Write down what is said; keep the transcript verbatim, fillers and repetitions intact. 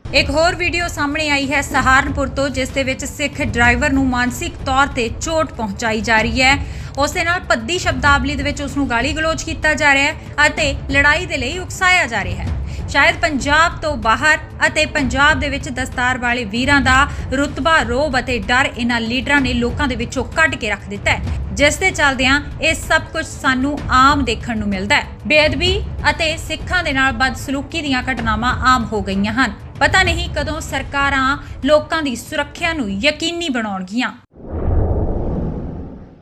एक होर वीडियो सामने आई है सहारनपुर तो, जिस दे विच सिख ड्राइवर नूं मानसिक तौर ते चोट पहुंचाई जा रही है। उस दे नाल पद्दी शब्दावली दे विच उसनूं गाली गलोच कीता जा रहा है अते लड़ाई दे लई उकसाया जा रहा है। शायद पंजाब तो बाहर अते पंजाब दे विच दस्तार वाले वीरां दा रुतबा रोब अते डर इन्हां लीडरां ने लोकां दे विचों कढ के रख दिता है, जिस दे चलदिआं ये सब कुछ सानू आम देखण नूं मिलदा है। बेअदबी अते सिखां दे नाल बदसलूकी दीआं घटनावां आम हो गईआं हन। पता नहीं कदों सरकारां लोकां दी सुरੱਖਿਆ नूं यकीनी बनाउणगीਆਂ।